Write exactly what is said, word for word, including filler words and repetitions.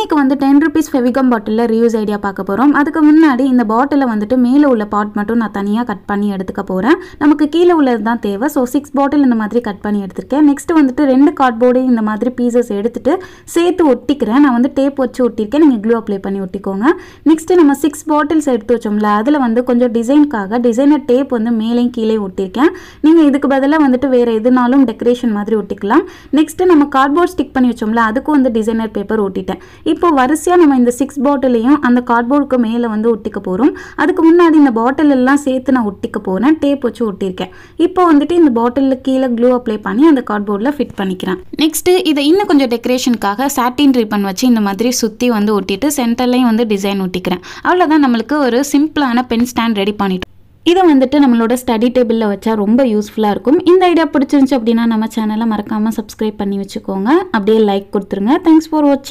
இன்னைக்கு வந்து ten rupees Fevigum பாட்டில்ல ரீயூஸ் ஐடியா பார்க்க போறோம். அதுக்கு முன்னாடி இந்த பாட்டில வந்துட்டு மேலே உள்ள பார்ட் மட்டும் நான் தனியா கட் பண்ணி எடுத்துக்க போறேன். நமக்கு கீழே உள்ளது தான் தேவை. சோ six பாட்டில் இந்த மாதிரி கட் பண்ணி எடுத்துர்க்கேன். நெக்ஸ்ட் வந்துட்டு ரெண்டு கார்ட்போர்டு இந்த மாதிரி பீசஸ் எடுத்துட்டு சேர்த்து ஒட்டிக்கிறேன். நான் வந்து டேப் வச்சு ஒட்டிருக்கேன். நீங்க க்ளூ அப்ளை பண்ணி ஒட்டிக்கோங்க. நெக்ஸ்ட் நம்ம six பாட்டில்ஸ் எடுத்து வச்சோம்ல, அதுல வந்து கொஞ்சம் டிசைனுக்காக டிசைனர் டேப் வந்து மேலேயும் கீழே ஒட்டிருக்கேன். நீங்க இதுக்கு பதிலா வந்துட்டு வேற எதுனாலும் டெக்கரேஷன் மாதிரி ஒட்டிக்கலாம். நெக்ஸ்ட் நம்ம கார்ட்போர்ட் ஸ்டிக் பண்ணி வச்சோம்ல, அதுக்கு வந்து டிசைனர் பேப்பர் ஒட்டிட்டேன். இப்போ வரிசையா நம்ம இந்த six பாட்டிலையும் அந்த கார்ட்போர்டுக்கு மேலே வந்து ஒட்டிக்க போறோம். அதுக்கு முன்னாடி இந்த பாட்டில் எல்லாம் சேர்த்து நான் ஒட்டிக்க போறேன். டேப் வச்சு ஒட்டியிருக்கேன். இப்போ வந்துட்டு இந்த பாட்டில்ல கீழே க்ளூ அப்ளை பண்ணி அந்த கார்ட்போர்டில் ஃபிட் பண்ணிக்கிறேன். நெக்ஸ்ட் இதை இன்னும் கொஞ்சம் டெக்கரேஷனுக்காக சாட்டின் ரிப்பன் வச்சு இந்த மாதிரி சுற்றி வந்து ஒட்டிட்டு சென்டர்லையும் வந்து டிசைன் ஒட்டிக்கிறேன். அவ்வளோதான், நம்மளுக்கு ஒரு சிம்பிளான பென் ஸ்டாண்ட் ரெடி பண்ணிட்டோம். இதை வந்துட்டு நம்மளோட ஸ்டடி டேபிளில் வச்சா ரொம்ப யூஸ்ஃபுல்லாக இருக்கும். இந்த ஐடியா பிடிச்சிருந்துச்சு அப்படின்னா நம்ம சேனலை மறக்காமல் சப்ஸ்கிரைப் பண்ணி வச்சுக்கோங்க. அப்படியே லைக் கொடுத்துருங்க. தேங்க்ஸ் ஃபார் வாட்சிங்.